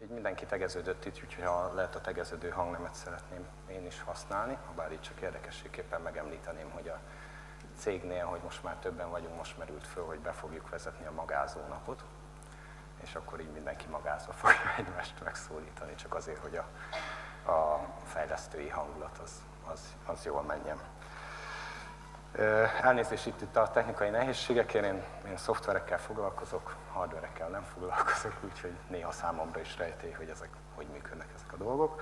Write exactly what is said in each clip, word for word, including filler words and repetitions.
Így mindenki tegeződött itt, úgyhogy ha lehet a tegeződő hangnemet szeretném én is használni, bár így csak érdekességképpen megemlíteném, hogy a cégnél, hogy most már többen vagyunk, most merült föl, hogy be fogjuk vezetni a magázó napot, és akkor így mindenki magázva fogja egymást megszólítani, csak azért, hogy a, a fejlesztői hangulat az, az, az jól menjen. Elnézést itt, itt a technikai nehézségekért, én, én szoftverekkel foglalkozok, hardverekkel nem foglalkozok, úgyhogy néha számomra is rejtély, hogy ezek hogy működnek ezek a dolgok.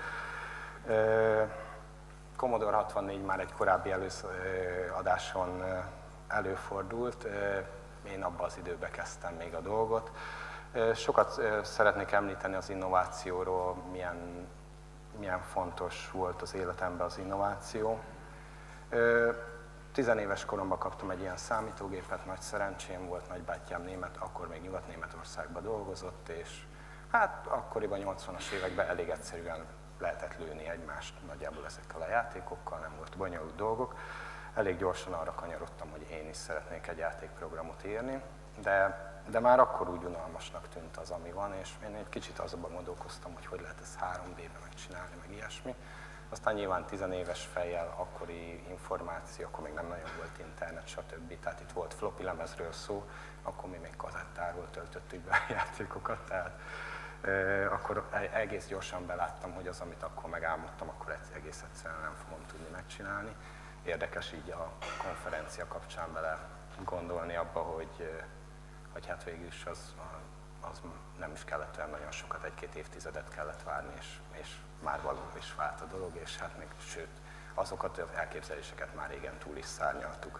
Commodore hatvannégy már egy korábbi előadáson előfordult, én abban az időben kezdtem még a dolgot. Sokat szeretnék említeni az innovációról, milyen, milyen fontos volt az életemben az innováció. Tizenéves koromban kaptam egy ilyen számítógépet, nagy szerencsém volt, nagybátyám német, akkor még Nyugat-Németországban dolgozott, és hát akkoriban nyolcvanas években elég egyszerűen lehetett lőni egymást nagyjából ezekkel a játékokkal, nem volt bonyolult dolgok. Elég gyorsan arra kanyarodtam, hogy én is szeretnék egy játékprogramot írni, de, de már akkor úgy unalmasnak tűnt az, ami van, és én egy kicsit azonban gondolkoztam, hogy hogy lehet ezt három dé-ben megcsinálni, meg ilyesmi. Aztán nyilván tizenéves fejjel, akkori információ, akkor még nem nagyon volt internet, stb. Tehát itt volt floppy lemezről szó, akkor mi még kazettáról töltöttük be a játékokat, tehát e, akkor egész gyorsan beláttam, hogy az, amit akkor megálmodtam, akkor egész egyszerűen nem fogom tudni megcsinálni. Érdekes így a konferencia kapcsán bele gondolni abba, hogy, hogy hát végül is az, az nem is kellett olyan nagyon sokat, egy-két évtizedet kellett várni, és, és már valóban is vált a dolog, és hát még, sőt, azokat az elképzeléseket már régen túl is szárnyaltuk.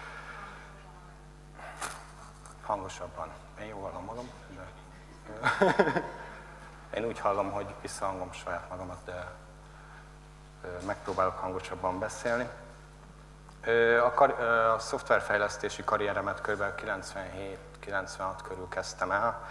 Hangosabban. Én jól hallom magam, de... Én úgy hallom, hogy visszahangom saját magamat, de megpróbálok hangosabban beszélni. A, kar... a szoftverfejlesztési karrieremet kb. kilencvenhét kilencvenhat körül kezdtem el.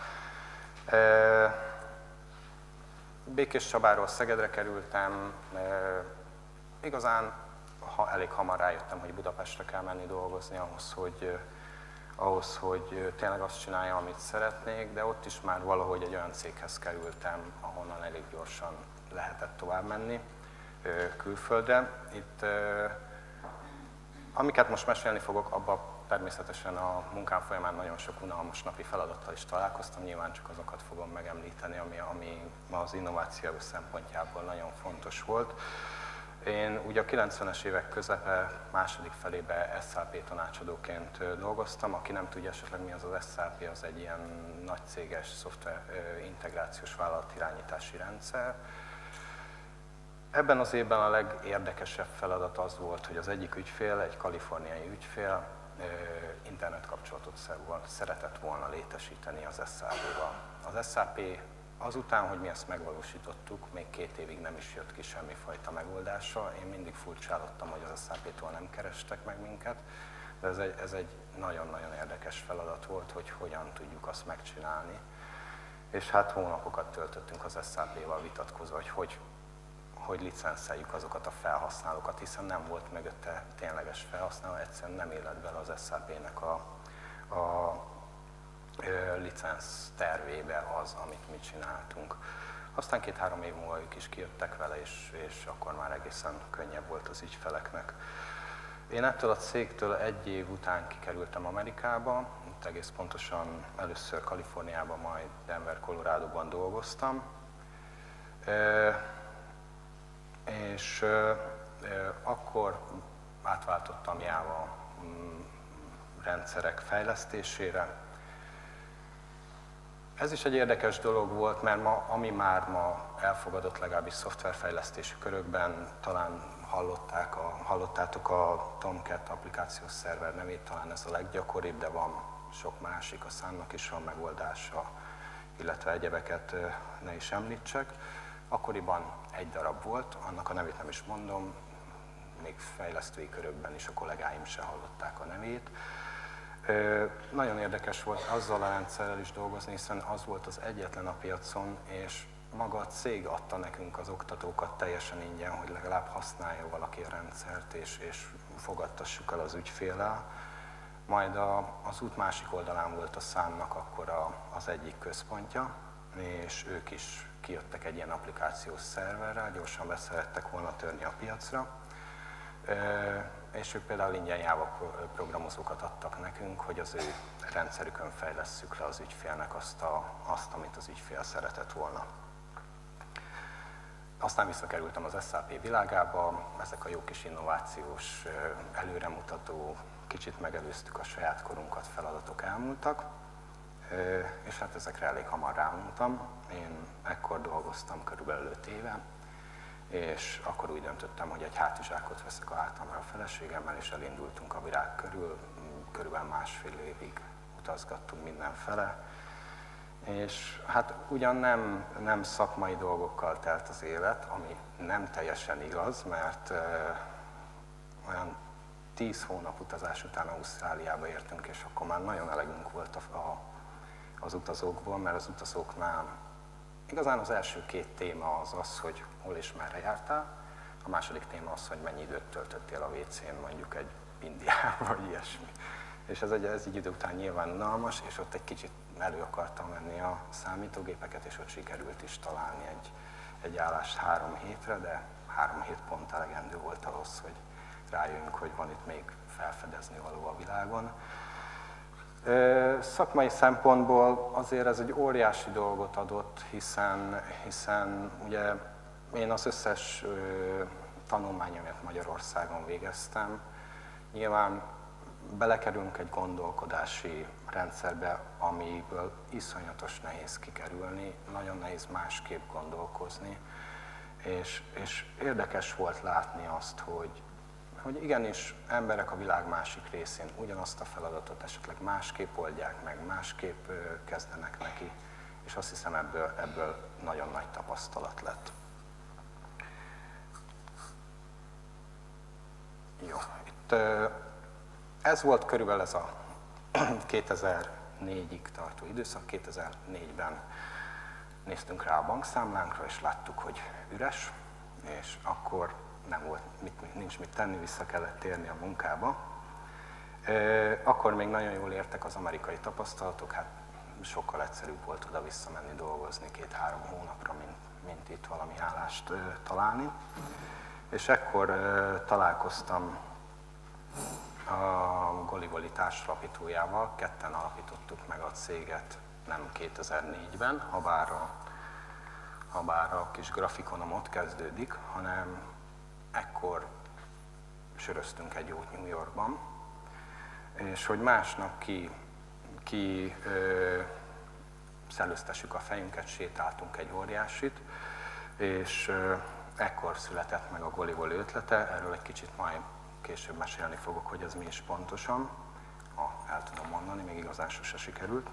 Békéscsabáról Szegedre kerültem, igazán ha, elég hamar rájöttem, hogy Budapestre kell menni dolgozni ahhoz, hogy, ahhoz, hogy tényleg azt csináljam, amit szeretnék, de ott is már valahogy egy olyan céghez kerültem, ahonnan elég gyorsan lehetett tovább menni külföldre. Itt, amiket most mesélni fogok, abban természetesen a munkám folyamán nagyon sok unalmas napi feladattal is találkoztam, nyilván csak azokat fogom megemlíteni, ami, ami az innováció szempontjából nagyon fontos volt. Én ugye a kilencvenes évek közepe második felébe es á pé tanácsadóként dolgoztam. Aki nem tudja esetleg mi az az es á pé, az egy ilyen nagycéges szoftver integrációs vállalatirányítási rendszer. Ebben az évben a legérdekesebb feladat az volt, hogy az egyik ügyfél, egy kaliforniai ügyfél, internetkapcsolatot szeretett volna létesíteni az es á pé-val. Az es á pé azután, hogy mi ezt megvalósítottuk, még két évig nem is jött ki semmifajta megoldása. Én mindig furcsálottam, hogy az es á pé-től nem kerestek meg minket, de ez egy, ez egy nagyon-nagyon érdekes feladat volt, hogy hogyan tudjuk azt megcsinálni. És hát hónapokat töltöttünk az es á pé-val vitatkozva, hogy hogy hogy licenszeljük azokat a felhasználókat, hiszen nem volt mögötte tényleges felhasználó, egyszerűen nem élet bele az es á pé-nek a, a, a licensz tervébe az, amit mi csináltunk. Aztán két-három év múlva ők is kijöttek vele, és, és akkor már egészen könnyebb volt az ügyfeleknek. Én ettől a cégtől egy év után kikerültem Amerikába, itt egész pontosan először Kaliforniában, majd Denver, Coloradoban dolgoztam. És euh, euh, akkor átváltottam Java mm, rendszerek fejlesztésére. Ez is egy érdekes dolog volt, mert ma, ami már ma elfogadott legalábbis szoftverfejlesztési körökben, talán hallották a, hallottátok a Tomcat applikációs szerver nevét, talán ez a leggyakoribb, de van sok másik, a Sunnak is van megoldása, illetve egyebeket ne is említsek. Akkoriban egy darab volt, annak a nevét nem is mondom, még fejlesztői körökben is a kollégáim se hallották a nevét. Ö, nagyon érdekes volt azzal a rendszerrel is dolgozni, hiszen az volt az egyetlen a piacon, és maga a cég adta nekünk az oktatókat teljesen ingyen, hogy legalább használja valaki a rendszert, és, és fogadtassuk el az ügyféllel. Majd a, az út másik oldalán volt a Sunnak akkor a, az egyik központja, és ők is kijöttek egy ilyen applikációs szerverrel, gyorsan beszerettek volna törni a piacra, és ők például ingyen Java programozókat adtak nekünk, hogy az ő rendszerükön fejlesszük le az ügyfélnek azt, a, azt amit az ügyfél szeretett volna. Aztán visszakerültem az es á pé világába, ezek a jó kis innovációs, előremutató, kicsit megelőztük a saját korunkat feladatok elmúltak, és hát ezekre elég hamar rámultam. Én ekkor dolgoztam körülbelül öt éve, és akkor úgy döntöttem, hogy egy hátizsákot veszek a hátamra a feleségemmel, és elindultunk a világ körül, körülbelül másfél évig utazgattunk mindenfele. És hát ugyan nem, nem szakmai dolgokkal telt az élet, ami nem teljesen igaz, mert euh, olyan tíz hónap utazás után Ausztráliába értünk, és akkor már nagyon elegünk volt a, a, az utazókból, mert az utazóknál igazán az első két téma az az, hogy hol és merre jártál, a második téma az, hogy mennyi időt töltöttél a vé cén, mondjuk egy Indiában, vagy ilyesmi. És ez egy, ez egy idő után nyilván unalmas, és ott egy kicsit elő akartam venni a számítógépeket, és ott sikerült is találni egy, egy állást három hétre, de három hét pont elegendő volt ahhoz, hogy rájöjjünk, hogy van itt még felfedezni való a világon. Szakmai szempontból azért ez egy óriási dolgot adott, hiszen, hiszen ugye én az összes tanulmányomat Magyarországon végeztem. Nyilván belekerülünk egy gondolkodási rendszerbe, amiből iszonyatos nehéz kikerülni, nagyon nehéz másképp gondolkozni, és, és érdekes volt látni azt, hogy, hogy igenis emberek a világ másik részén ugyanazt a feladatot esetleg másképp oldják meg, másképp kezdenek neki, és azt hiszem ebből, ebből nagyon nagy tapasztalat lett. Jó, itt ez volt körülbelül ez a kétezer-négyig tartó időszak. kétezer-négyben néztünk rá a bankszámlánkra, és láttuk, hogy üres, és akkor nem volt, mit, nincs mit tenni, vissza kellett térni a munkába. Akkor még nagyon jól értek az amerikai tapasztalatok, hát sokkal egyszerűbb volt oda visszamenni dolgozni két-három hónapra, mint, mint itt valami állást találni. És ekkor találkoztam a Golivoli társalapítójával, ketten alapítottuk meg a céget, nem kétezer-négyben, habár a, habár a kis grafikonom ott kezdődik, hanem ekkor söröztünk egy jót New Yorkban, és hogy másnap ki, ki ö, szellőztessük a fejünket, sétáltunk egy óriásit, és ö, ekkor született meg a Golivoli ötlete, erről egy kicsit majd később mesélni fogok, hogy ez mi is pontosan. Ha el tudom mondani, még igazán sose sikerült.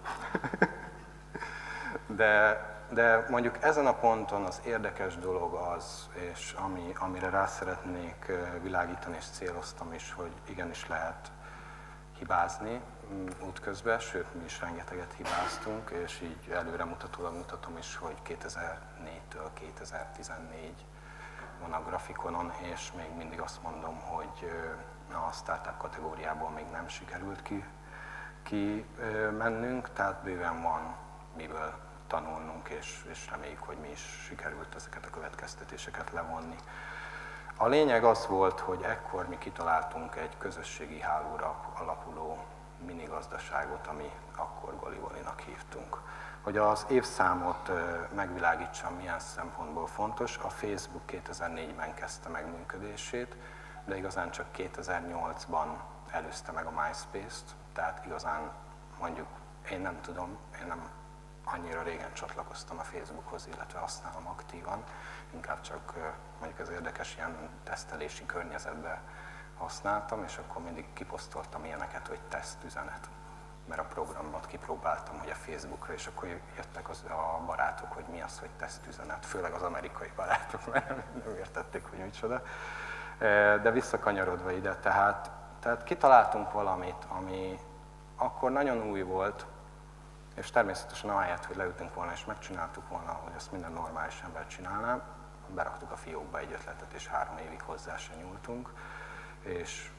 de, de mondjuk ezen a ponton az érdekes dolog az, és ami, amire rá szeretnék világítani, és céloztam is, hogy igenis lehet hibázni útközben, sőt, mi is rengeteget hibáztunk, és így előremutatólag mutatom is, hogy kétezer-négytől kétezer-tizennégy van a grafikonon, és még mindig azt mondom, hogy a startup kategóriából még nem sikerült ki, ki mennünk, tehát bőven van miből tanulnunk, és, és reméljük, hogy mi is sikerült ezeket a következtetéseket levonni. A lényeg az volt, hogy ekkor mi kitaláltunk egy közösségi hálóra alapuló minigazdaságot, ami akkor Golivolinak hívtunk. Hogy az évszámot megvilágítsam, milyen szempontból fontos, a Facebook kétezer-négyben kezdte meg működését, de igazán csak kétezer-nyolcban előzte meg a MySpace-t, tehát igazán mondjuk én nem tudom, én nem annyira régen csatlakoztam a Facebookhoz, illetve használom aktívan, inkább csak mondjuk ez érdekes ilyen tesztelési környezetben használtam, és akkor mindig kiposztoltam ilyeneket, hogy tesztüzenet. Mert a programot kipróbáltam, hogy a Facebookra, és akkor jöttek az, a barátok, hogy mi az, hogy tesztüzenet, főleg az amerikai barátok, mert nem értették, hogy micsoda. De visszakanyarodva ide, tehát, tehát kitaláltunk valamit, ami akkor nagyon új volt, és természetesen ahelyett, hogy leültünk volna és megcsináltuk volna, hogy ezt minden normális ember csinálná, beraktuk a fiókba egy ötletet, és három évig hozzá se nyúltunk, és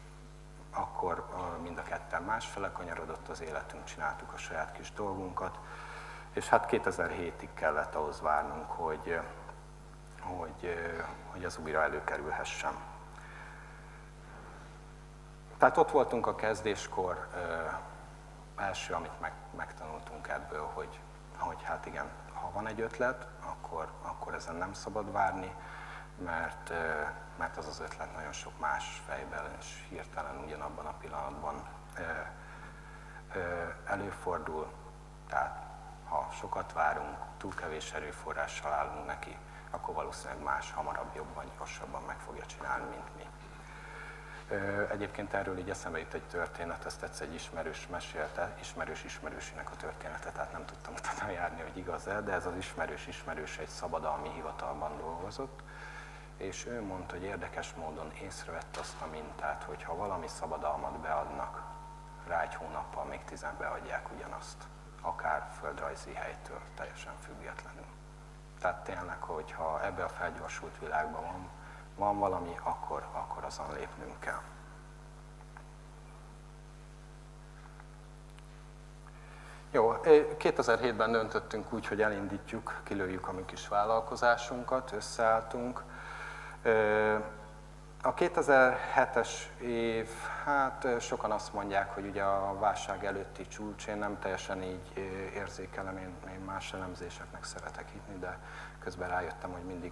akkor mind a ketten másfele kanyarodott az életünk, csináltuk a saját kis dolgunkat, És hát kétezer-hétig kellett ahhoz várnunk, hogy, hogy, hogy ez újra előkerülhessen. Tehát ott voltunk a kezdéskor, első, amit meg, megtanultunk ebből, hogy, hogy hát igen, ha van egy ötlet, akkor, akkor ezen nem szabad várni, mert, mert az az ötlet nagyon sok más fejben és hirtelen ugyanabban a pillanatban előfordul. Tehát ha sokat várunk, túl kevés erőforrással állunk neki, akkor valószínűleg más hamarabb, jobban, gyorsabban meg fogja csinálni, mint mi. Egyébként erről így eszembe jut egy történet, ezt egyszer egy ismerős mesélte, ismerős ismerősének a története, tehát nem tudtam utána járni, hogy igaz-e, de ez az ismerős ismerős egy szabadalmi hivatalban dolgozott, és ő mondta, hogy érdekes módon észrevette azt a mintát, hogy ha valami szabadalmat beadnak, rá egy hónappal még tizen beadják ugyanazt, akár földrajzi helytől, teljesen függetlenül. Tehát tényleg, hogyha ebbe a felgyorsult világban van, van valami, akkor, akkor azon lépnünk kell. Jó, kétezer-hétben döntöttünk úgy, hogy elindítjuk, kilőjük a mi kis vállalkozásunkat, összeálltunk. A kétezer-hetes év, hát sokan azt mondják, hogy ugye a válság előtti csúcs, én nem teljesen így érzékelem, én, én más elemzéseknek szeretek hitni, de közben rájöttem, hogy mindig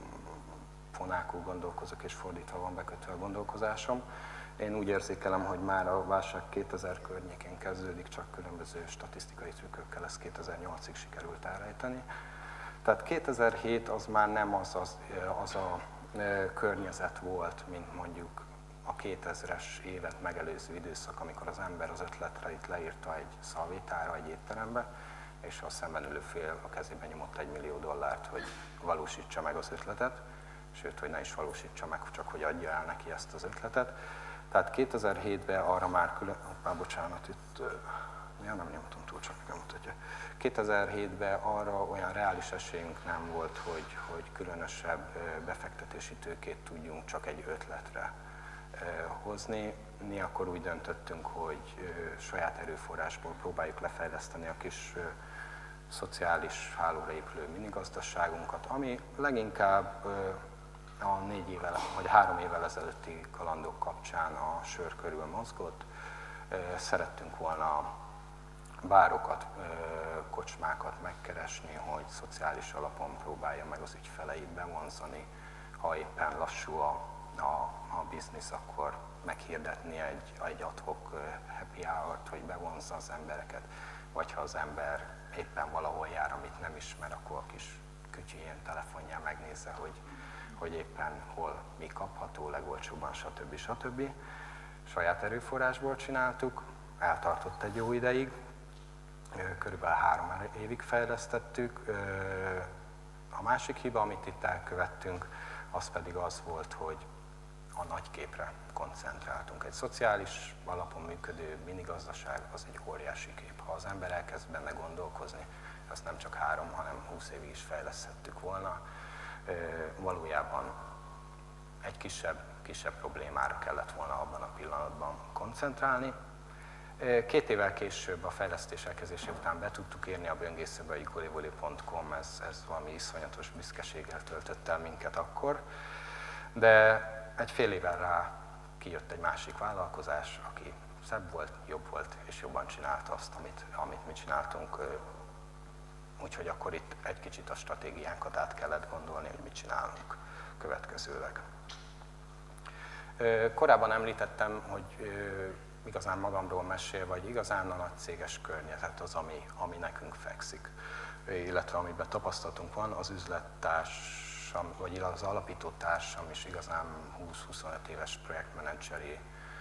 fonákul gondolkozok, és fordítva van bekötve a gondolkozásom. Én úgy érzékelem, hogy már a válság kétezer környékén kezdődik, csak különböző statisztikai trükkökkel ezt kétezer-nyolcig sikerült elrejteni. Tehát kétezer-hét az már nem az, az, az a környezet volt, mint mondjuk a kétezres évet megelőző időszak, amikor az ember az ötletre itt leírta egy szalvétára, egy étterembe, és a szemben ülő fél a kezében nyomott egy millió dollárt, hogy valósítsa meg az ötletet, sőt, hogy ne is valósítsa meg, csak hogy adja el neki ezt az ötletet. Tehát kétezer-hétben arra már külön... Á, bocsánat, itt... Ja, nem nyomtam túl, csak nem mutatja. kétezer-hétben arra olyan reális esélyünk nem volt, hogy, hogy különösebb befektetési tőkét tudjunk csak egy ötletre hozni. Mi akkor úgy döntöttünk, hogy saját erőforrásból próbáljuk lefejleszteni a kis szociális hálóra épülő minigazdaságunkat, ami leginkább a négy évvel, vagy három évvel ezelőtti kalandok kapcsán a sör körül mozgott. Szerettünk volna bárokat, kocsmákat megkeresni, hogy szociális alapon próbálja meg az ügyfeleit bevonzani. Ha éppen lassú a, a, a biznisz, akkor meghirdetni egy, egy ad-hoc happy hour-t, hogy bevonzza az embereket. Vagy ha az ember éppen valahol jár, amit nem ismer, akkor a kis kütyüjén, telefonján megnézze, hogy, hogy éppen hol mi kapható, legolcsóbban, stb. stb. Saját erőforrásból csináltuk, eltartott egy jó ideig, körülbelül három évig fejlesztettük. A másik hiba, amit itt elkövettünk, az pedig az volt, hogy a nagy képre koncentráltunk. Egy szociális alapon működő minigazdaság az egy óriási kép. Ha az ember elkezd benne gondolkozni, azt nem csak három, hanem húsz évig is fejleszthettük volna. Valójában egy kisebb, kisebb problémára kellett volna abban a pillanatban koncentrálni. Két évvel később a fejlesztés elkezdése után be tudtuk érni a böngészőbe, a ukulélevoli pont com, ez, ez valami iszonyatos büszkeséggel töltött el minket akkor, de egy fél évvel rá kijött egy másik vállalkozás, aki szebb volt, jobb volt, és jobban csinálta azt, amit, amit mi csináltunk. Úgyhogy akkor itt egy kicsit a stratégiánkat át kellett gondolni, hogy mit csinálunk következőleg. Korábban említettem, hogy igazán magamról mesél, vagy igazán a nagy céges környezet az, ami, ami nekünk fekszik, illetve amiben tapasztalatunk van, az üzlettársam, vagy az alapító társam is igazán húsz-huszonöt éves projektmenedzseri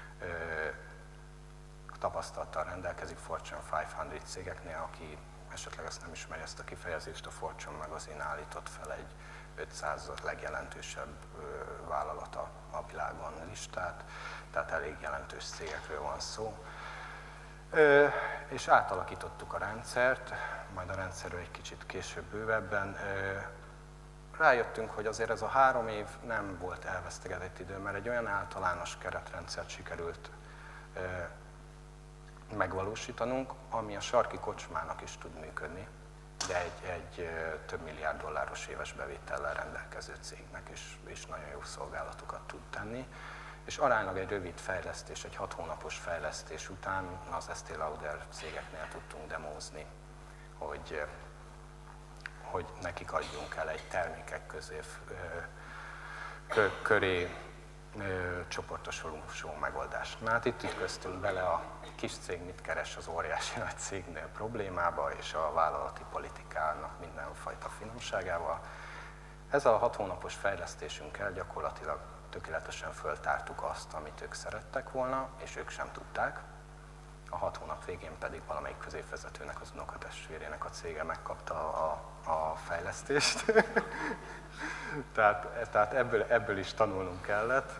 tapasztalattal rendelkezik Fortune ötszáz cégeknél, aki esetleg ezt nem ismeri, ezt a kifejezést, a Fortune magazin állított fel egy ötszáz legjelentősebb vállalata a világon listát, tehát elég jelentős cégekről van szó. Ö, és átalakítottuk a rendszert, majd a rendszerről egy kicsit később bővebben. Ö, rájöttünk, hogy azért ez a három év nem volt elvesztegetett idő, mert egy olyan általános keretrendszert sikerült ö, megvalósítanunk, ami a sarki kocsmának is tud működni, de egy, egy több milliárd dolláros éves bevétellel rendelkező cégnek is, is nagyon jó szolgálatokat tud tenni. És aránylag egy rövid fejlesztés, egy hat hónapos fejlesztés után az Estée Lauder cégeknél tudtunk demózni, hogy, hogy nekik adjunk el egy termékek közé, köré csoportosuló megoldást. Na hát itt ütköztünk bele a kis cég mit keres az óriási nagy cégnél problémába, és a vállalati politikának mindenfajta finomságával. Ezzel a hat hónapos fejlesztésünkkel gyakorlatilag tökéletesen föltártuk azt, amit ők szerettek volna, és ők sem tudták. A hat hónap végén pedig valamelyik középvezetőnek, az unokatestvérének a cége megkapta a, a fejlesztést. tehát tehát ebből, ebből is tanulnunk kellett.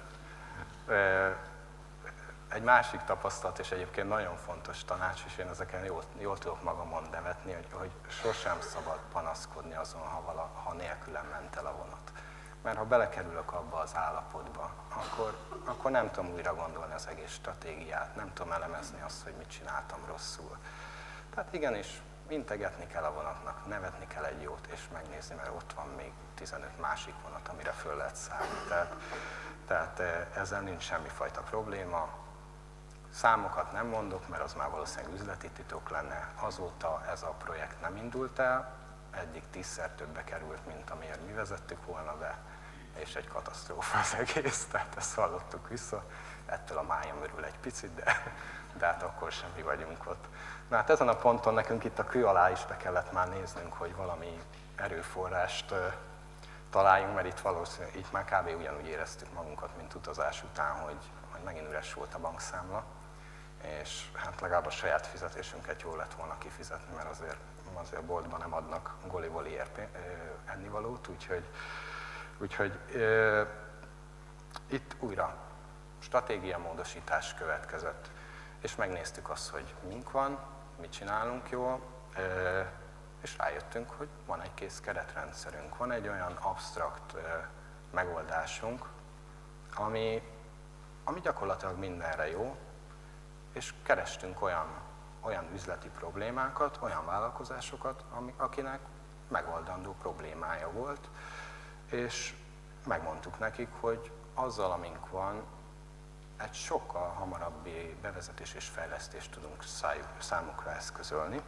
Egy másik tapasztalat, és egyébként nagyon fontos tanács, és én ezeken jól, jól tudok magamon nevetni, hogy, hogy sosem szabad panaszkodni azon, ha, vala, ha nélkülem ment el a vonat. Mert ha belekerülök abba az állapotba, akkor, akkor nem tudom újra gondolni az egész stratégiát, nem tudom elemezni azt, hogy mit csináltam rosszul. Tehát igenis, integetni kell a vonatnak, nevetni kell egy jót, és megnézni, mert ott van még tizenöt másik vonat, amire föl lehet szállni. Tehát, tehát ezzel nincs semmifajta probléma. Számokat nem mondok, mert az már valószínűleg üzleti titok lenne. Azóta ez a projekt nem indult el, eddig tízszer többbe került, mint amiért mi vezettük volna be, és egy katasztrófa az egész, tehát ezt hallottuk vissza. Ettől a májam örül egy picit, de, de hát akkor sem mi vagyunk ott. Na hát ezen a ponton nekünk itt a kő alá is be kellett már néznünk, hogy valami erőforrást uh, találjunk, mert itt valószínűleg, itt már kb. Ugyanúgy éreztük magunkat, mint utazás után, hogy, hogy megint üres volt a bankszámla, és hát legalább a saját fizetésünket jól lett volna kifizetni, mert azért, azért a boltban nem adnak goli-voli ennivalót, úgyhogy, úgyhogy uh, itt újra stratégiamódosítás következett, és megnéztük azt, hogy mink van, mit csinálunk jól, és rájöttünk, hogy van egy kész keretrendszerünk, van egy olyan absztrakt megoldásunk, ami, ami gyakorlatilag mindenre jó, és kerestünk olyan, olyan üzleti problémákat, olyan vállalkozásokat, akinek megoldandó problémája volt, és megmondtuk nekik, hogy azzal, amink van, egy sokkal hamarabbi bevezetés és fejlesztést tudunk számukra eszközölni.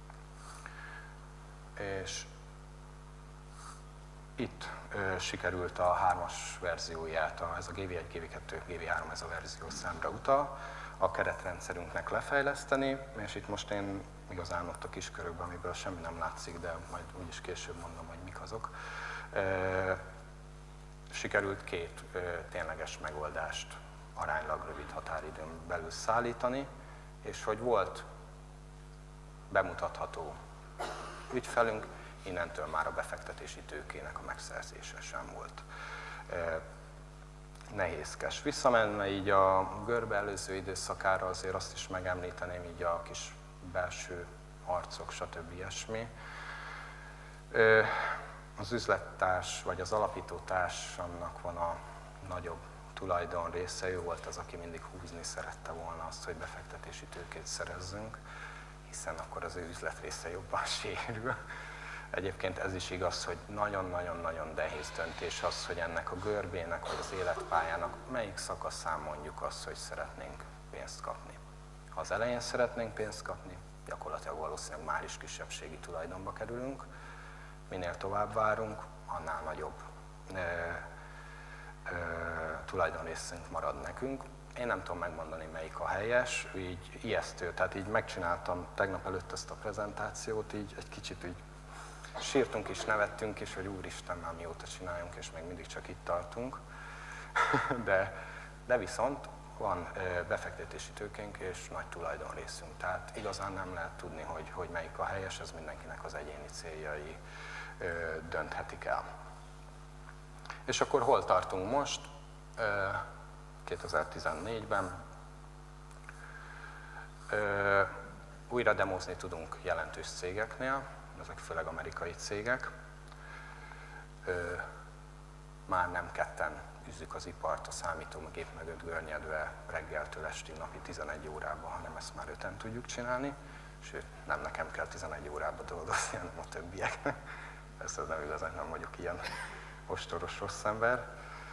És itt ö, sikerült a hármas verzióját, a, ez a gé vé egy, gé vé kettő, gé vé három, ez a verzió számra utal, a keretrendszerünknek lefejleszteni, és itt most én igazán ott a kis körökben, amiből semmi nem látszik, de majd úgyis később mondom, hogy mik azok. Ö, sikerült két ö, tényleges megoldást aránylag rövid határidőn belül szállítani, és hogy volt bemutatható ügyfelünk, innentől már a befektetési tőkének a megszerzése sem volt nehézkes. Visszamenve így a görbe előző időszakára azért azt is megemlíteném, így a kis belső harcok, stb. Ilyesmi. Az üzlettárs, vagy az alapítótársamnak van a nagyobb tulajdon része, ő volt az, aki mindig húzni szerette volna azt, hogy befektetési tőkét szerezzünk, hiszen akkor az ő üzlet része jobban sérül. Egyébként ez is igaz, hogy nagyon-nagyon-nagyon nehéz döntés az, hogy ennek a görbének, vagy az életpályának melyik szakaszán mondjuk azt, hogy szeretnénk pénzt kapni. Ha az elején szeretnénk pénzt kapni, gyakorlatilag valószínűleg már is kisebbségi tulajdonba kerülünk. Minél tovább várunk, annál nagyobb e, e, tulajdonrészünk marad nekünk. Én nem tudom megmondani, melyik a helyes, így ijesztő, tehát így megcsináltam tegnap előtt ezt a prezentációt, így egy kicsit így sírtunk is, nevettünk is, hogy úristen, már mióta csináljunk, és még mindig csak itt tartunk. De, de viszont van befektetési tőkénk és nagy tulajdonrészünk, tehát igazán nem lehet tudni, hogy, hogy melyik a helyes, ez mindenkinek az egyéni céljai dönthetik el. És akkor hol tartunk most? kétezer-tizennégyben. Újra demozni tudunk jelentős cégeknél, ezek főleg amerikai cégek. Már nem ketten űzzük az ipart a számítógép mögött görnyedve reggeltől estig napi tizenegy órában, hanem ezt már öten tudjuk csinálni. sőt, nem nekem kell tizenegy órába dolgozni, hanem a többieknek. Persze ez nem igazán, nem vagyok ilyen ostoros rossz ember.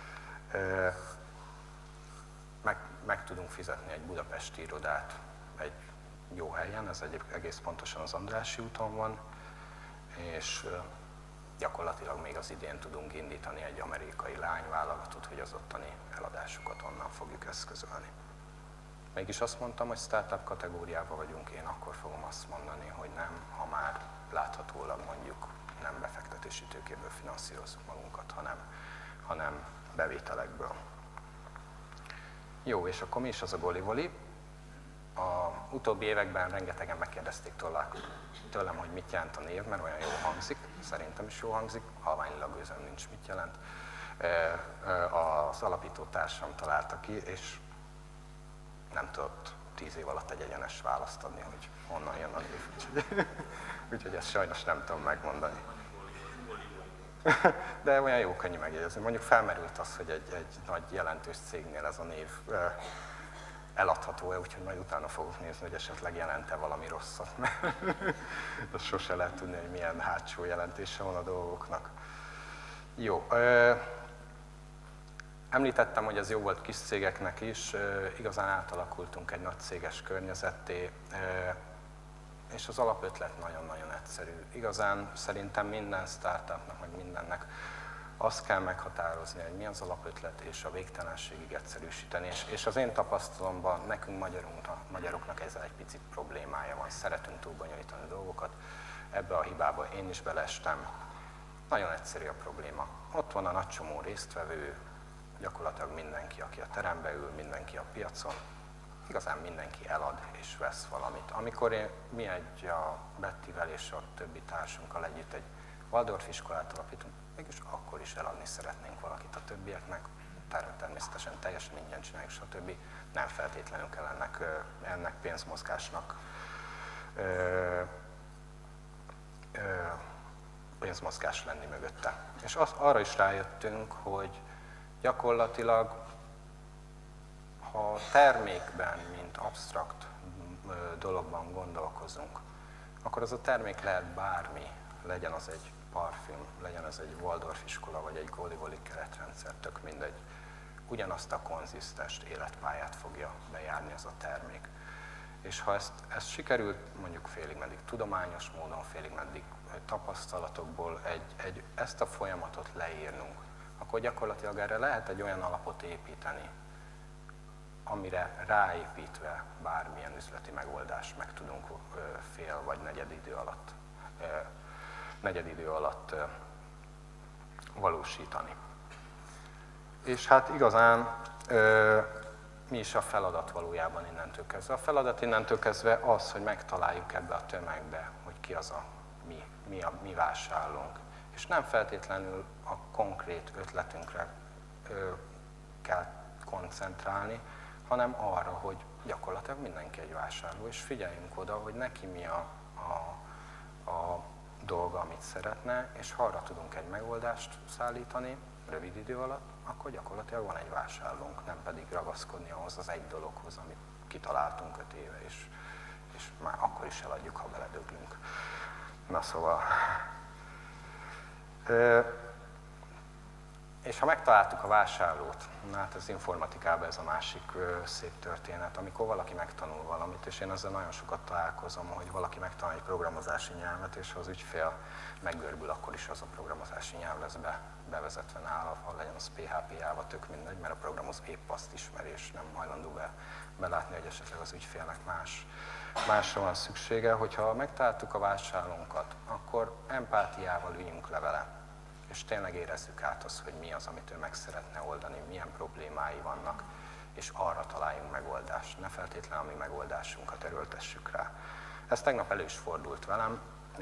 Meg, meg tudunk fizetni egy budapesti irodát egy jó helyen, ez egyébként egész pontosan az Andrássy úton van, és gyakorlatilag még az idén tudunk indítani egy amerikai lányvállalatot, hogy az ottani eladásokat onnan fogjuk eszközölni. Mégis azt mondtam, hogy startup kategóriában vagyunk, én akkor fogom azt mondani, hogy nem, ha már láthatólag mondjuk nem befektetési tőkéből finanszírozzuk magunkat, hanem, hanem bevételekből. Jó, és akkor mi is az a Golivoli? A utóbbi években rengetegen megkérdezték tőlem, hogy mit jelent a név, mert olyan jól hangzik, szerintem is jól hangzik, halványilag őzön nincs mit jelent. Az alapító társam találta ki, és nem tudott tíz év alatt egy egyenes választ adni, hogy honnan jön a név. Úgyhogy, úgyhogy ezt sajnos nem tudom megmondani. De olyan jó, könnyű megjegyezni. Mondjuk felmerült az, hogy egy, egy nagy jelentős cégnél ez a név eladható-e, úgyhogy majd utána fogok nézni, hogy esetleg jelent-e valami rosszat, mert azt sose lehet tudni, hogy milyen hátsó jelentése van a dolgoknak. Jó. Említettem, hogy ez jó volt kis cégeknek is, igazán átalakultunk egy nagy céges környezetté, és az alapötlet nagyon-nagyon egyszerű. Igazán szerintem minden startupnak, meg mindennek azt kell meghatározni, hogy mi az alapötlet, és a végtelenségig egyszerűsíteni. És, és az én tapasztalomban nekünk magyarunknak, magyaroknak ezzel egy picit problémája van. Szeretünk túlbonyolítani dolgokat. Ebbe a hibába én is beleestem. Nagyon egyszerű a probléma. Ott van a nagy csomó résztvevő, gyakorlatilag mindenki, aki a terembe ül, mindenki a piacon. Igazán mindenki elad és vesz valamit. Amikor én, mi egy a Bettivel és a többi társunkkal együtt egy Waldorf iskolát alapítunk, mégis akkor is eladni szeretnénk valakit a többieknek, természetesen teljesen ingyen csináljuk, stb. Nem feltétlenül kell ennek, ennek pénzmozgásnak ö, ö, pénzmozgás lenni mögötte. És az, arra is rájöttünk, hogy gyakorlatilag ha termékben, mint absztrakt dologban gondolkozunk, akkor az a termék lehet bármi, legyen az egy parfüm, legyen az egy Waldorf iskola, vagy egy Golivoli keretrendszer, tök mindegy. Ugyanazt a konzisztens életpályát fogja bejárni az a termék. És ha ezt, ezt sikerült mondjuk félig meddig tudományos módon, félig meddig tapasztalatokból egy, egy, ezt a folyamatot leírnunk, akkor gyakorlatilag erre lehet egy olyan alapot építeni, amire ráépítve bármilyen üzleti megoldást meg tudunk fél vagy negyed idő alatt, negyed idő alatt valósítani. És hát igazán mi is a feladat valójában innentől kezdve? A feladat innentől kezdve az, hogy megtaláljuk ebbe a tömegbe, hogy ki az a mi, mi, a, mi vásárlónk. És nem feltétlenül a konkrét ötletünkre kell koncentrálni, hanem arra, hogy gyakorlatilag mindenki egy vásárló, és figyeljünk oda, hogy neki mi a, a, a dolga, amit szeretne, és ha arra tudunk egy megoldást szállítani rövid idő alatt, akkor gyakorlatilag van egy vásárlónk, nem pedig ragaszkodni ahhoz az egy dologhoz, amit kitaláltunk öt éve, és, és már akkor is eladjuk, ha beledöglünk. Na szóval... És ha megtaláltuk a vásárlót, na hát az informatikában ez a másik szép történet, amikor valaki megtanul valamit, és én ezzel nagyon sokat találkozom, hogy valaki megtanul egy programozási nyelvet, és ha az ügyfél meggörbül, akkor is az a programozási nyelv lesz be, bevezetve nála, ha legyen az pé há pé Java, tök mindegy, mert a programozó épp azt ismeri, és nem hajlandó be, belátni, hogy esetleg az ügyfélnek más, másra van szüksége. Hogyha megtaláltuk a vásárlónkat, akkor empátiával üljünk le vele, és tényleg érezzük át azt, hogy mi az, amit ő meg szeretne oldani, milyen problémái vannak, és arra találjunk megoldást. Ne feltétlenül a mi megoldásunkat erőltessük rá. Ez tegnap elő is fordult velem.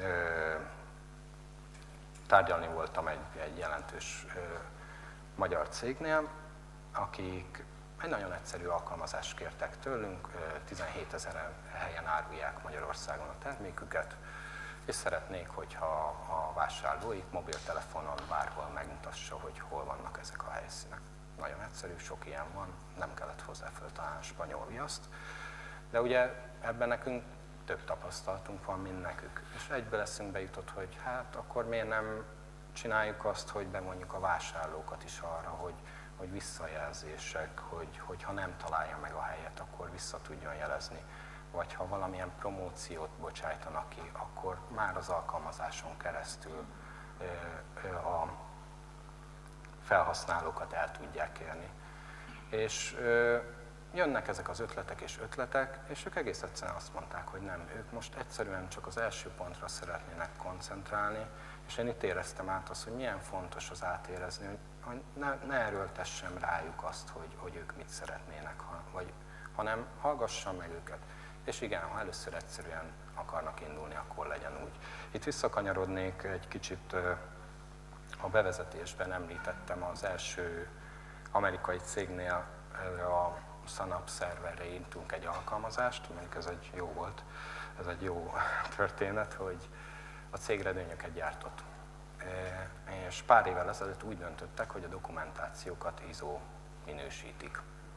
Tárgyalni voltam egy, egy jelentős magyar cégnél, akik egy nagyon egyszerű alkalmazást kértek tőlünk, tizenhétezer helyen árulják Magyarországon a terméküket, és szeretnék, hogyha a vásárlóik mobiltelefonon bárhol megmutassa, hogy hol vannak ezek a helyszínek. Nagyon egyszerű, sok ilyen van, nem kellett hozzá föltalálni a spanyol viaszt. De ugye ebben nekünk több tapasztalatunk van, mint nekük. És egyből eszünkbe jutott, hogy hát akkor miért nem csináljuk azt, hogy bevonjuk a vásárlókat is arra, hogy, hogy visszajelzések, hogy, hogy ha nem találja meg a helyet, akkor vissza tudjon jelezni. Vagy ha valamilyen promóciót bocsájtanak ki, akkor már az alkalmazáson keresztül ö, ö, a felhasználókat el tudják érni. És ö, jönnek ezek az ötletek és ötletek, és ők egész egyszerűen azt mondták, hogy nem, ők most egyszerűen csak az első pontra szeretnének koncentrálni, és én itt éreztem át azt, hogy milyen fontos az átérezni, hogy ne, ne erőltessem rájuk azt, hogy, hogy ők mit szeretnének, ha, vagy, hanem hallgassam meg őket. És igen, ha először egyszerűen akarnak indulni, akkor legyen úgy. Itt visszakanyarodnék egy kicsit, a bevezetésben említettem az első amerikai cégnél a Sanap szerverre írtunk egy alkalmazást, mondjuk ez egy jó volt, ez egy jó történet, hogy a cég redőnyöket gyártott. És pár évvel ezelőtt úgy döntöttek, hogy a dokumentációkat i es o minősítik.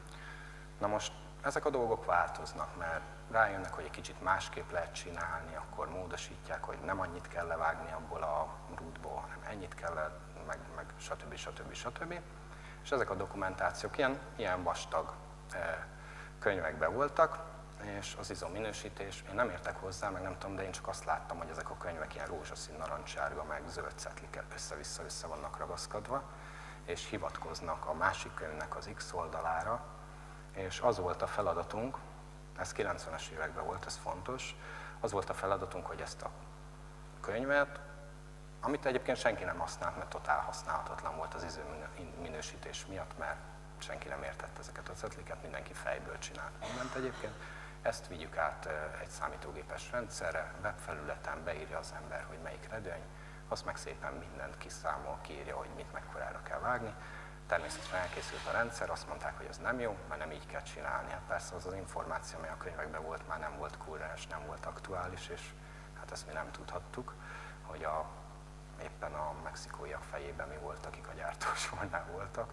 Na most ezek a dolgok változnak, mert rájönnek, hogy egy kicsit másképp lehet csinálni, akkor módosítják, hogy nem annyit kell levágni abból a rútból, hanem ennyit kell, meg, meg stb. stb. stb. És ezek a dokumentációk ilyen, ilyen vastag könyvekben voltak, és az i es o minősítés, én nem értek hozzá, meg nem tudom, de én csak azt láttam, hogy ezek a könyvek ilyen rózsaszín, narancsárga, meg zöld cetlik össze-vissza-össze vannak ragaszkodva, és hivatkoznak a másik könyvnek az X oldalára, és az volt a feladatunk, ez kilencvenes években volt, ez fontos, az volt a feladatunk, hogy ezt a könyvet, amit egyébként senki nem használt, mert totál használhatatlan volt az i es o minősítés miatt, mert senki nem értett ezeket a cetliket, mindenki fejből csinált mindent egyébként. Ezt vigyük át egy számítógépes rendszerre, webfelületen beírja az ember, hogy melyik redőny, azt meg szépen mindent kiszámol, kiírja, hogy mit mekkorára kell vágni. Természetesen elkészült a rendszer, azt mondták, hogy ez nem jó, mert nem így kell csinálni. Hát persze az az információ, ami a könyvekben volt, már nem volt kurrens, nem volt aktuális, és hát ezt mi nem tudhattuk, hogy a, éppen a mexikóiak fejében mi volt, akik a gyártósornál voltak.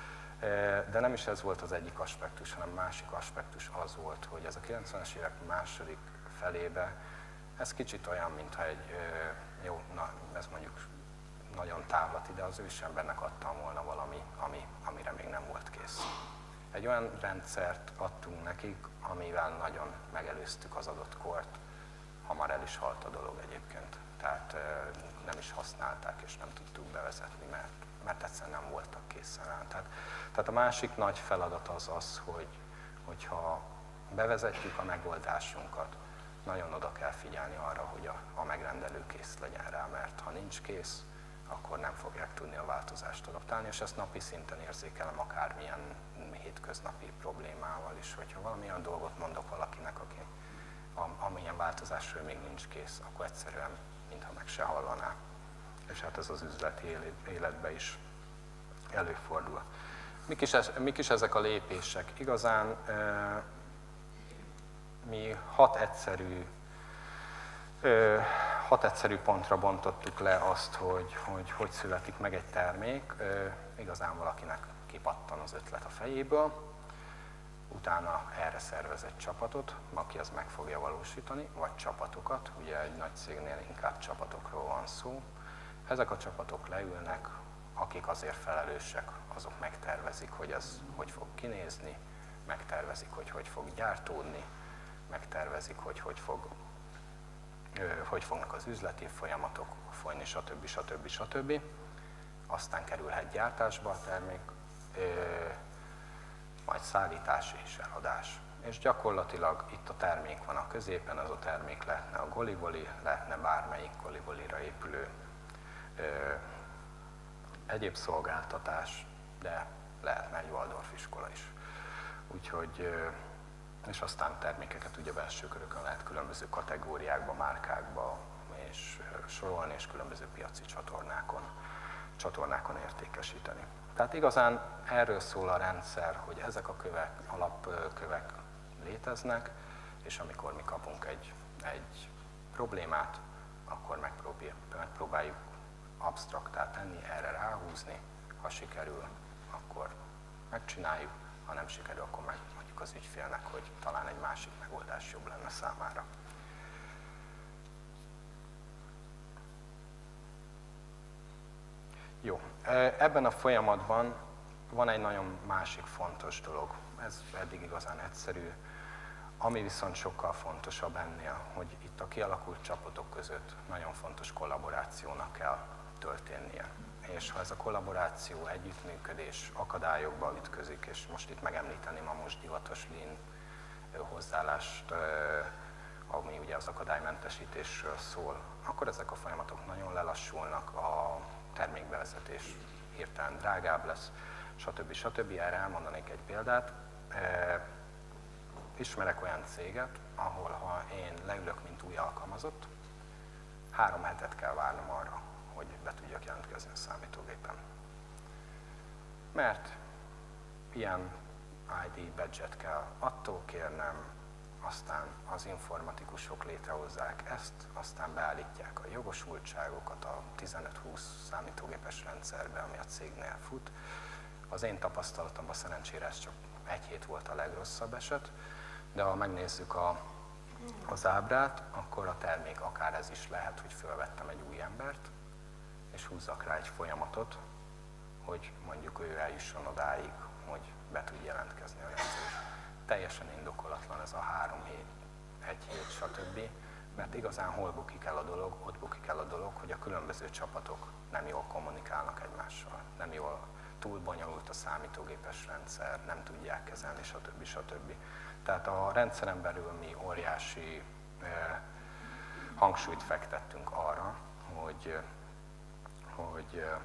De nem is ez volt az egyik aspektus, hanem másik aspektus az volt, hogy ez a kilencvenes évek második felébe, ez kicsit olyan, mintha egy, jó, na, ez mondjuk nagyon távlati, de az ősembernek adtam volna valami, ami, amire még nem volt kész. Egy olyan rendszert adtunk nekik, amivel nagyon megelőztük az adott kort, hamar el is halt a dolog egyébként. Tehát nem is használták és nem tudtuk bevezetni, mert, mert egyszerűen nem voltak készen rá. Tehát, tehát a másik nagy feladat az az, hogy, hogyha bevezetjük a megoldásunkat, nagyon oda kell figyelni arra, hogy a, a megrendelő kész legyen rá, mert ha nincs kész, akkor nem fogják tudni a változást adaptálni, és ezt napi szinten érzékelem akármilyen hétköznapi problémával is, hogyha valamilyen dolgot mondok valakinek, aki amilyen változásról még nincs kész, akkor egyszerűen, mintha meg se hallaná. És hát ez az üzleti életben is előfordul. Mik is, ez, mik is ezek a lépések? Igazán e, mi hat egyszerű, e, hat egyszerű pontra bontottuk le azt, hogy hogy, hogy születik meg egy termék. E, igazán valakinek kipattan az ötlet a fejéből, utána erre szervez egy csapatot, aki az meg fogja valósítani, vagy csapatokat, ugye egy nagy cégnél inkább csapatokról van szó. Ezek a csapatok leülnek, akik azért felelősek, azok megtervezik, hogy ez hogy fog kinézni, megtervezik, hogy hogy fog gyártódni, megtervezik, hogy hogy, fog, hogy fognak az üzleti folyamatok folyni, stb. stb. stb. Aztán kerülhet gyártásba a termék, majd szállítás és eladás. És gyakorlatilag itt a termék van a középen, az a termék lehetne a golivoli, lehetne bármelyik golivolira épülő ö, egyéb szolgáltatás, de lehetne egy Waldorf iskola is. Úgyhogy, ö, és aztán termékeket ugye belső körökön lehet különböző kategóriákba, márkákba és ö, sorolni, és különböző piaci csatornákon, csatornákon értékesíteni. Tehát igazán erről szól a rendszer, hogy ezek a kövek, alapkövek léteznek, és amikor mi kapunk egy, egy problémát, akkor megpróbáljuk absztraktá tenni, erre ráhúzni, ha sikerül, akkor megcsináljuk, ha nem sikerül, akkor megmondjuk az ügyfélnek, hogy talán egy másik megoldás jobb lenne számára. Jó, ebben a folyamatban van egy nagyon másik fontos dolog. Ez eddig igazán egyszerű, ami viszont sokkal fontosabb ennél, hogy itt a kialakult csapatok között nagyon fontos kollaborációnak kell történnie. És ha ez a kollaboráció, együttműködés akadályokba ütközik, és most itt megemlíteném a most divatos Lean hozzáállást, ami ugye az akadálymentesítésről szól, akkor ezek a folyamatok nagyon lelassulnak, a termékbevezetés hirtelen drágább lesz, stb. stb. Erre elmondanék egy példát. Ismerek olyan céget, ahol ha én leülök, mint új alkalmazott, három hetet kell várnom arra, hogy be tudjak jelentkezni a számítógépen. Mert ilyen i dé badge-et kell attól kérnem, aztán az informatikusok létrehozzák ezt, aztán beállítják a jogosultságokat a tizenöt-húsz számítógépes rendszerbe, ami a cégnél fut. Az én tapasztalatomban szerencsére ez csak egy hét volt a legrosszabb eset, de ha megnézzük a, az ábrát, akkor a termék akár ez is lehet, hogy fölvettem egy új embert, és húzzak rá egy folyamatot, hogy mondjuk ő eljusson odáig, hogy be tud jelentkezni a rendszer. Teljesen indokolatlan ez a három hét, egy hét, stb. Mert igazán hol bukik el a dolog, ott bukik el a dolog, hogy a különböző csapatok nem jól kommunikálnak egymással, nem jól, túl bonyolult a számítógépes rendszer, nem tudják kezelni, stb. stb. Tehát a rendszeren belül mi óriási eh, hangsúlyt fektettünk arra, hogy, hogy eh,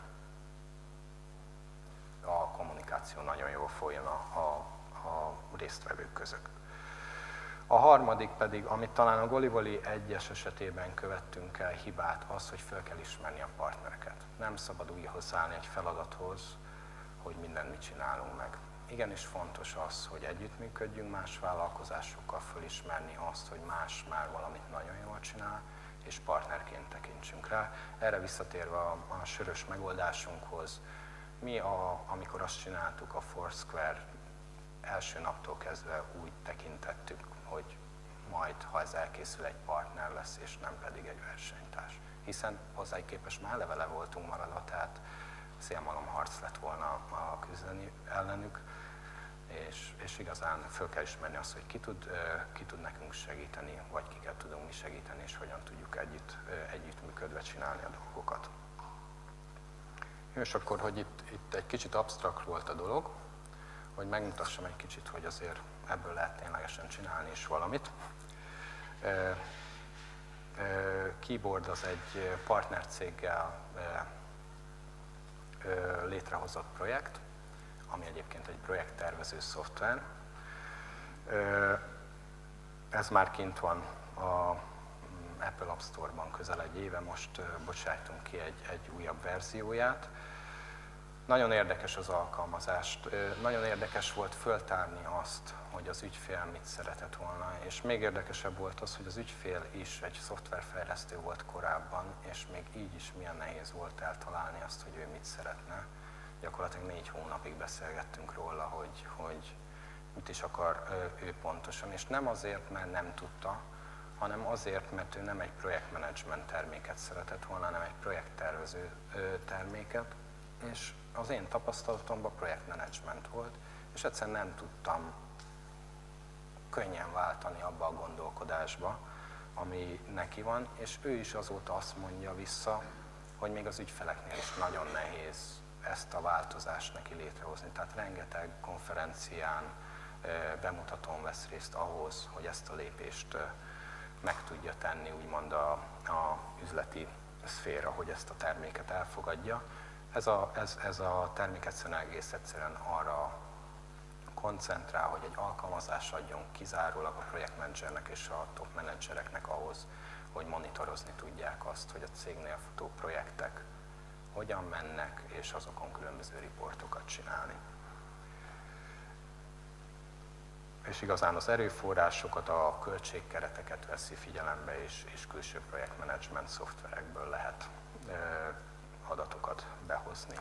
a kommunikáció nagyon jól folyjon a, a, a résztvevők között. A harmadik pedig, amit talán a Golivoli egyes esetében követtünk el hibát, az, hogy fel kell ismerni a partnereket. Nem szabad úgy hozzáállni egy feladathoz, hogy mindent mit csinálunk meg. Igenis fontos az, hogy együttműködjünk más vállalkozásokkal, fölismerni azt, hogy más már valamit nagyon jól csinál, és partnerként tekintsünk rá. Erre visszatérve a, a sörös megoldásunkhoz, mi, a, amikor azt csináltuk a Foursquare, első naptól kezdve úgy tekintettük, hogy majd, ha ez elkészül, egy partner lesz, és nem pedig egy versenytárs. Hiszen hozzájuk képest már eleve le voltunk maradva, tehát szélmalomharc lett volna a küzdeni ellenük, és, és igazán föl kell ismerni azt, hogy ki tud, ki tud nekünk segíteni, vagy kiket tudunk mi segíteni, és hogyan tudjuk együtt, együttműködve csinálni a dolgokat. És akkor, hogy itt, itt egy kicsit absztrakt volt a dolog, hogy megmutassam egy kicsit, hogy azért ebből lehet ténylegesen csinálni is valamit. Keyboard az egy partnercéggel létrehozott projekt, ami egyébként egy projekttervező szoftver. Ez már kint van a Apple App Store-ban közel egy éve, most bocsájtunk ki egy, egy újabb verzióját. Nagyon érdekes az alkalmazást, nagyon érdekes volt föltárni azt, hogy az ügyfél mit szeretett volna, és még érdekesebb volt az, hogy az ügyfél is egy szoftverfejlesztő volt korábban, és még így is milyen nehéz volt eltalálni azt, hogy ő mit szeretne. Gyakorlatilag négy hónapig beszélgettünk róla, hogy, hogy mit is akar ő pontosan, és nem azért, mert nem tudta, hanem azért, mert ő nem egy projektmenedzsment terméket szeretett volna, hanem egy projekttervező terméket, és az én tapasztalatomban projektmenedzsment volt, és egyszerűen nem tudtam könnyen váltani abba a gondolkodásba, ami neki van, és ő is azóta azt mondja vissza, hogy még az ügyfeleknél is nagyon nehéz ezt a változást neki létrehozni. Tehát rengeteg konferencián, bemutatón vesz részt ahhoz, hogy ezt a lépést meg tudja tenni, úgymond a, a üzleti szféra, hogy ezt a terméket elfogadja. Ez a, ez, ez a termék egyszerűen egész egyszerűen arra koncentrál, hogy egy alkalmazás adjon kizárólag a projektmenedzsernek és a top menedzsereknek ahhoz, hogy monitorozni tudják azt, hogy a cégnél futó projektek hogyan mennek, és azokon különböző riportokat csinálni. És igazán az erőforrásokat, a költségkereteket veszi figyelembe, és, és külső projektmenedzsment szoftverekből lehet e, adatokat behozni.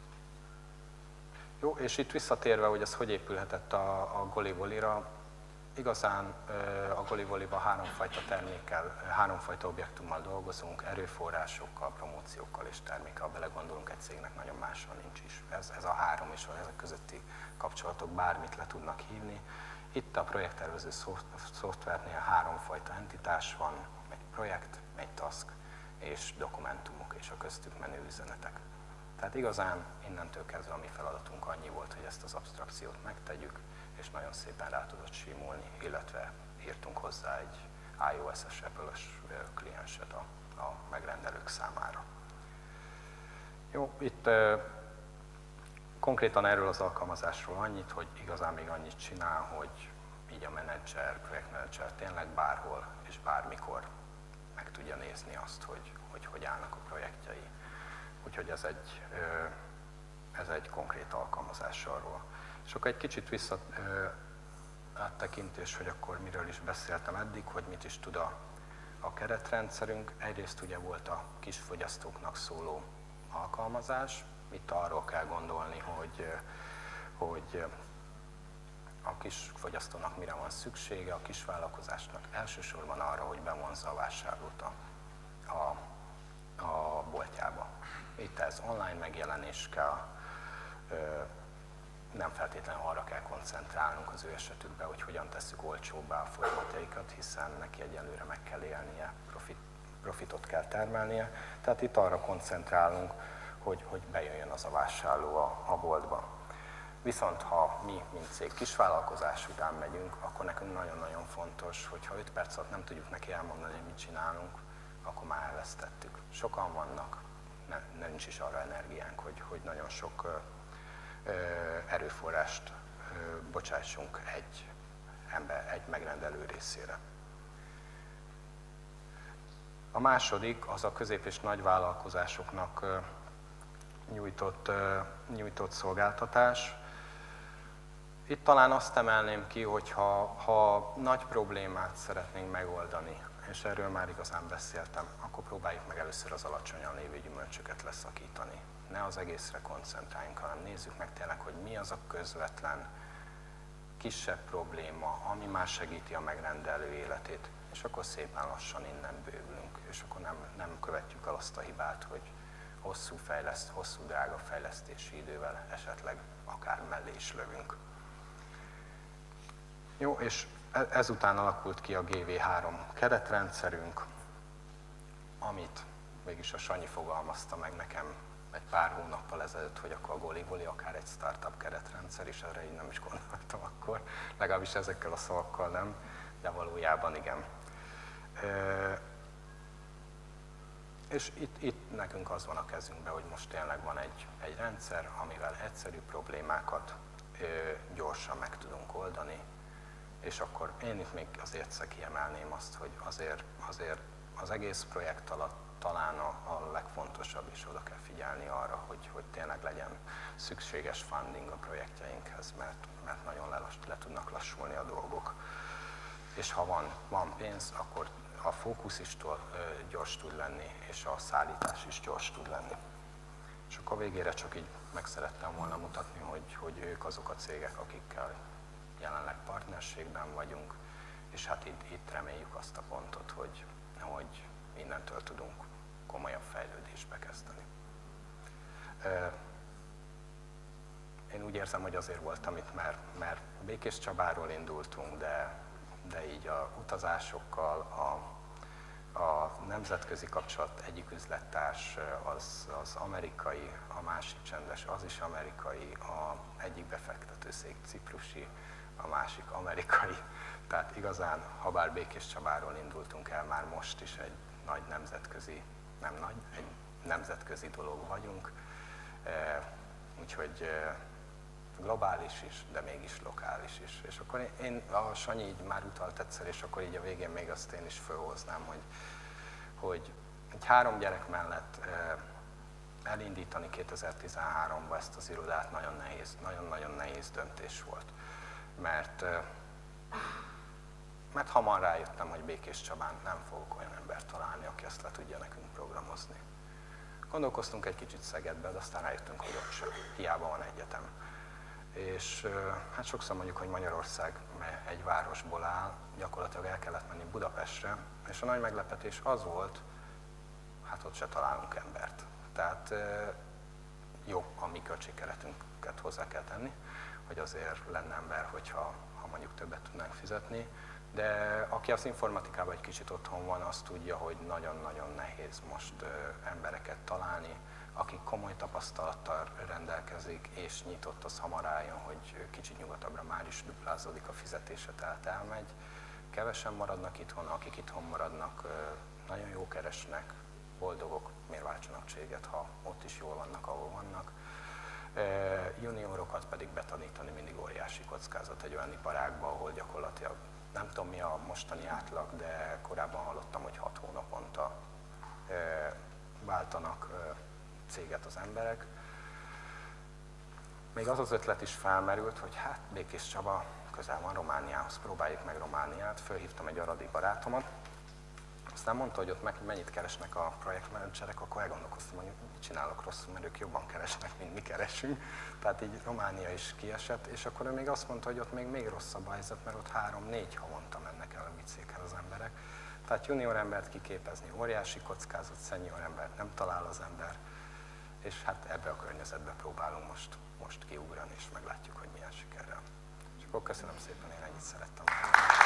Jó, és itt visszatérve, hogy ez hogy épülhetett a, a Golivoli-ra, igazán a Golivoliban háromfajta termékkel, háromfajta objektummal dolgozunk, erőforrásokkal, promóciókkal és termékkel. Ha belegondolunk, egy cégnek nagyon máshol nincs is. Ez, ez a három és ezek közötti kapcsolatok bármit le tudnak hívni. Itt a projekttervező szoftvernél háromfajta entitás van, egy projekt, egy task és dokumentumok és a köztük menő üzenetek. Tehát igazán innentől kezdve a mi feladatunk annyi volt, hogy ezt az absztrakciót megtegyük, és nagyon szépen rá tudott simulni, illetve írtunk hozzá egy iOS-es, Apple-ös klienset a, a megrendelők számára. Jó, itt uh, konkrétan erről az alkalmazásról annyit, hogy igazán még annyit csinál, hogy így a menedzser, projektmenedzser tényleg bárhol és bármikor meg tudja nézni azt, hogy hogy, hogy állnak a projektjei. Úgyhogy ez egy, ez egy konkrét alkalmazás arról. És akkor egy kicsit vissza áttekintés, hogy akkor miről is beszéltem eddig, hogy mit is tud a, a keretrendszerünk. Egyrészt ugye volt a kis fogyasztóknak szóló alkalmazás. Itt arról kell gondolni, hogy, hogy a kis fogyasztónak mire van szüksége, a kis vállalkozásnak elsősorban arra, hogy bevonzza a vásárlót a, a, a boltjába. Itt ez online megjelenés kell, nem feltétlenül arra kell koncentrálnunk az ő esetükben, hogy hogyan tesszük olcsóbbá a folyamataikat, hiszen neki egyelőre meg kell élnie, profit, profitot kell termelnie. Tehát itt arra koncentrálunk, hogy, hogy bejöjjön az a vásárló a, a boltba. Viszont ha mi, mint cég kisvállalkozás után megyünk, akkor nekünk nagyon-nagyon fontos, hogy ha öt perc alatt nem tudjuk neki elmondani, hogy mit csinálunk, akkor már elvesztettük. Sokan vannak, nem, nincs is arra energiánk, hogy, hogy nagyon sok ö, ö, erőforrást ö, bocsássunk egy, ember, egy megrendelő részére. A második az a közép- és nagy vállalkozásoknak ö, nyújtott, ö, nyújtott szolgáltatás. Itt talán azt emelném ki, hogy ha, ha nagy problémát szeretnénk megoldani, és erről már igazán beszéltem, akkor próbáljuk meg először az alacsonyan lévő gyümölcsöket leszakítani. Ne az egészre koncentráljunk, hanem nézzük meg tényleg, hogy mi az a közvetlen, kisebb probléma, ami már segíti a megrendelő életét, és akkor szépen lassan innen bővülünk, és akkor nem, nem követjük el azt a hibát, hogy hosszú, fejleszt, hosszú drága fejlesztési idővel esetleg akár mellé is lövünk. Jó, és ezután alakult ki a gé vé három keretrendszerünk, amit mégis a Sanyi fogalmazta meg nekem egy pár hónappal ezelőtt, hogy akkor a Golivoli akár egy startup keretrendszer, és erre így nem is gondoltam akkor, legalábbis ezekkel a szavakkal nem, de valójában igen. E, és itt, itt nekünk az van a kezünkben, hogy most tényleg van egy, egy rendszer, amivel egyszerű problémákat e, gyorsan meg tudunk oldani, és akkor én itt még azért kiemelném azt, hogy azért, azért az egész projekt alatt talán a, a legfontosabb, és oda kell figyelni arra, hogy, hogy tényleg legyen szükséges funding a projektjeinkhez, mert, mert nagyon le, le tudnak lassulni a dolgok. És ha van, van pénz, akkor a fókusz is tol, gyors tud lenni, és a szállítás is gyors tud lenni. És akkor végére csak így meg szerettem volna mutatni, hogy, hogy ők azok a cégek, akikkel jelenleg partnerségben vagyunk, és hát itt, itt reméljük azt a pontot, hogy, hogy innentől tudunk komolyabb fejlődésbe kezdeni. Én úgy érzem, hogy azért voltam itt, mert, mert Békés Csabáról indultunk, de, de így a utazásokkal, a, a nemzetközi kapcsolat egyik üzlettárs az, az amerikai, a másik csendes, az is amerikai, a egyik befektetőszék ciprusi, a másik amerikai. Tehát igazán, ha bár Békés Csabáról indultunk el, már most is egy nagy nemzetközi, nem nagy, egy nemzetközi dolog vagyunk. Úgyhogy globális is, de mégis lokális is. És akkor én, a Sanyi így már utalt egyszer, és akkor így a végén még azt én is fölhoznám, hogy, hogy egy három gyerek mellett elindítani kétezer-tizenháromban ezt az irodát nagyon nehéz, nagyon-nagyon nehéz döntés volt. Mert, mert hamar rájöttem, hogy Békés Csabán nem fogok olyan embert találni, aki ezt le tudja nekünk programozni. Gondolkoztunk egy kicsit Szegedbe, de aztán rájöttünk, hogy ott sem. Hiába van egyetem. és hát sokszor mondjuk, hogy Magyarország egy városból áll, gyakorlatilag el kellett menni Budapestre, és a nagy meglepetés az volt, hát ott se találunk embert. Tehát jó, a mi költségkeretünket hozzá kell tenni, hogy azért lenne ember, hogyha ha mondjuk többet tudnánk fizetni, de aki az informatikában egy kicsit otthon van, az tudja, hogy nagyon-nagyon nehéz most embereket találni, aki komoly tapasztalattal rendelkezik, és nyitott, az hamar álljon, hogy kicsit nyugatabbra már is duplázódik a fizetése, tehát elmegy. Kevesen maradnak itthon, akik itthon maradnak, nagyon jó keresnek, boldogok, miért váltsanak céget, ha ott is jól vannak, ahol vannak. Juniorokat pedig betanítani mindig óriási kockázat egy olyan iparágba, ahol gyakorlatilag nem tudom mi a mostani átlag, de korábban hallottam, hogy hat hónaponta váltanak céget az emberek. Még az az ötlet is felmerült, hogy hát Békés Csaba közel van Romániához, próbáljuk meg Romániát. Fölhívtam egy aradi barátomat, aztán mondta, hogy ott meg mennyit keresnek a projektmenedzserek, akkor elgondolkoztam, hogy mit csinálok rosszul, mert ők jobban keresnek, mint mi keresünk. Tehát így Románia is kiesett, és akkor ő még azt mondta, hogy ott még, még rosszabb a helyzet, mert ott három-négy havonta mennek el a vicékhez az emberek. Tehát junior embert kiképezni óriási kockázat, senior embert nem talál az ember, és hát ebbe a környezetbe próbálunk most, most kiugrani, és meglátjuk, hogy milyen sikerrel. És akkor köszönöm szépen, én ennyit szerettem.